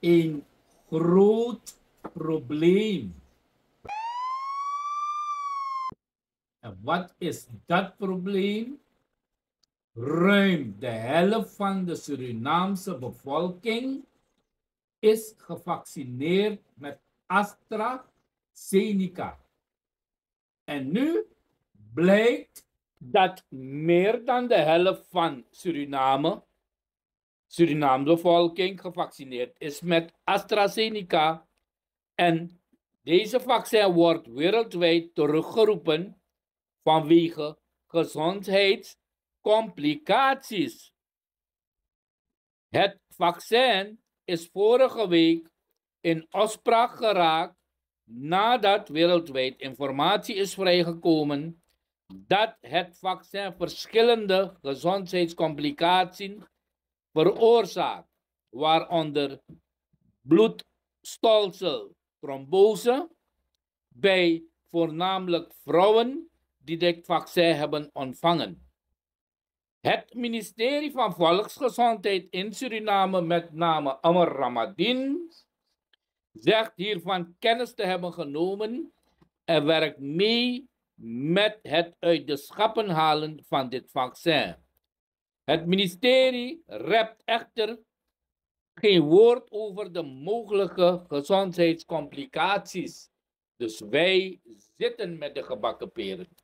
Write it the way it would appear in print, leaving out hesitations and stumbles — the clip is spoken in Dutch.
een groot probleem. En wat is dat probleem? Ruim de helft van de Surinaamse bevolking is gevaccineerd met AstraZeneca. En nu blijkt dat meer dan de helft van Surinaamse bevolking gevaccineerd is met AstraZeneca. En deze vaccin wordt wereldwijd teruggeroepen vanwege gezondheidscomplicaties. Het vaccin is vorige week in opspraak geraakt nadat wereldwijd informatie is vrijgekomen dat het vaccin verschillende gezondheidscomplicaties veroorzaakt, waaronder bloedstolseltrombose bij voornamelijk vrouwen die dit vaccin hebben ontvangen. Het ministerie van Volksgezondheid in Suriname, met name Amr Ramadan, zegt hiervan kennis te hebben genomen en werkt mee met het uit de schappen halen van dit vaccin. Het ministerie rept echter geen woord over de mogelijke gezondheidscomplicaties. Dus wij zitten met de gebakken peren.